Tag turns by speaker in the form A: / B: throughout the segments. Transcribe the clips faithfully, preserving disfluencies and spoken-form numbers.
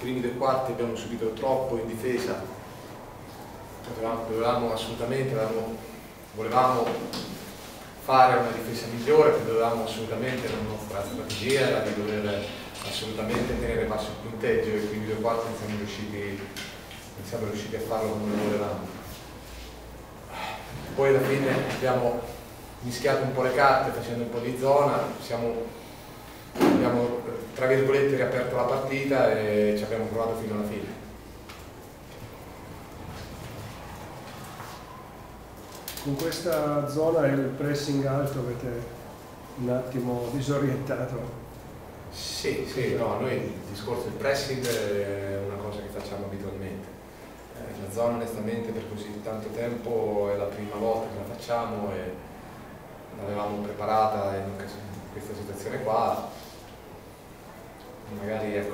A: primi due quarti abbiamo subito troppo in difesa, dovevamo, dovevamo assolutamente, dovevamo, volevamo fare una difesa migliore, dovevamo assolutamente, la nostra strategia era di dover assolutamente tenere basso il punteggio e quindi due quarti non siamo riusciti, non siamo riusciti a farlo come lo volevamo. Poi alla fine abbiamo mischiato un po' le carte facendo un po' di zona, siamo, abbiamo tra virgolette riaperto la partita e ci abbiamo provato fino alla fine.
B: Con questa zona e il pressing alto avete un attimo disorientato.
A: Sì, sì, no, noi il discorso del pressing è una cosa che facciamo abitualmente. Eh, la zona onestamente per così tanto tempo è la prima volta che la facciamo e l'avevamo preparata in questa situazione qua. Magari ecco,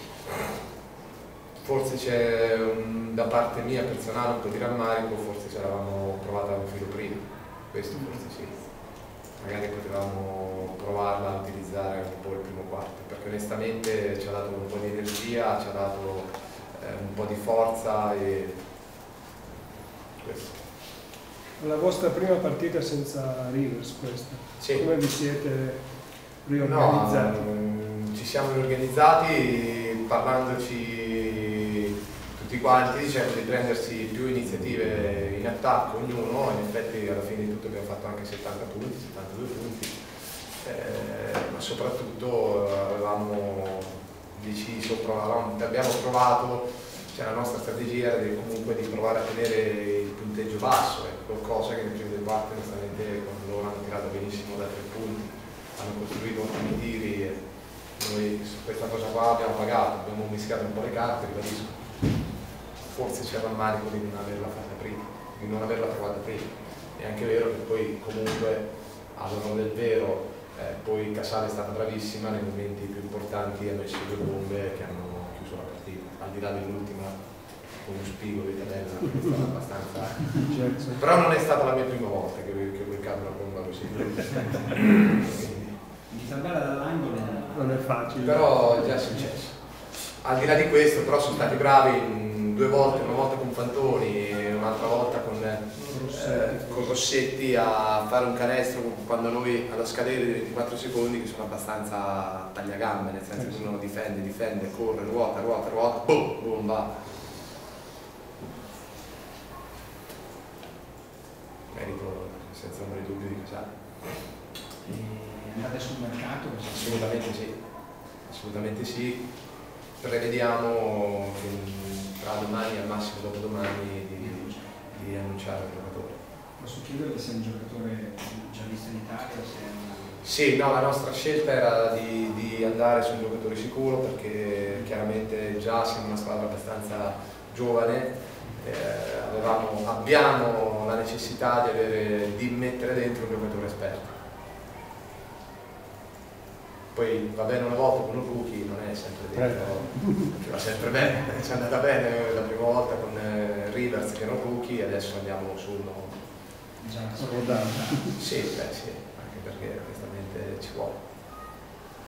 A: forse c'è da parte mia personale un po' di rammarico, forse ce l'avevamo provata un filo prima, questo forse sì. Magari potevamo provarla a utilizzare un po' il primo quarto, perché onestamente ci ha dato un po' di energia, ci ha dato eh, un po' di forza e questo.
B: La vostra prima partita senza Rivers questa,
A: Sì.
B: Come vi siete riorganizzati?
A: No, ci siamo riorganizzati parlandoci tutti quanti, dicendo di prendersi più iniziative in attacco ognuno, in effetti alla fine di tutto abbiamo fatto anche settanta punti, settantadue punti, eh, ma soprattutto avevamo deciso, provavamo, abbiamo provato, cioè la nostra strategia era di, comunque di provare a tenere il punteggio basso, è qualcosa che nel primo del quarto onestamente quando loro hanno tirato benissimo da tre punti, hanno costruito ottimi tiri e noi su questa cosa qua abbiamo pagato, abbiamo mischiato un po' le carte, ribadisco. Forse c'era il rammarico di non averla fatta prima, di non averla provata prima. È anche vero che poi comunque all'onore del vero, eh, poi Casale è stata bravissima nei momenti più importanti, ha messo due bombe che hanno chiuso la partita, al di là dell'ultima con uno spigo di tabella che è stata abbastanza. Però non è stata la mia prima volta che ho beccato una bomba così.
C: Di tabella dall'angolo
B: non è facile.
A: Però è già successo. Al di là di questo però sono stati bravi due volte, una volta con Fantoni e un'altra volta con Rossetti. Eh, con Rossetti a fare un canestro quando noi allo scadere di ventiquattro secondi che sono abbastanza tagliagambe, nel senso che uno difende, difende, corre, ruota, ruota, ruota, boom, bomba. Merito senza ombra di dubbio di Casale.
C: Andate sul mercato?
A: Assolutamente sì, assolutamente sì. Prevediamo che tra domani e al massimo dopodomani di, di annunciare il giocatore.
C: Posso chiedere se è un giocatore già visto in Italia? Se è una...
A: Sì, no, la nostra scelta era di, di andare su un giocatore sicuro perché chiaramente già siamo una squadra abbastanza giovane, eh, avevamo, abbiamo la necessità di, avere, di mettere dentro un giocatore esperto. Poi va bene una volta con un rookie, non è sempre dentro, va sempre bene, ci è andata bene la prima volta con Rivers che era un rookie, adesso andiamo su uno.
C: Già,
B: rodato.
A: Sì, beh sì, anche perché onestamente ci vuole.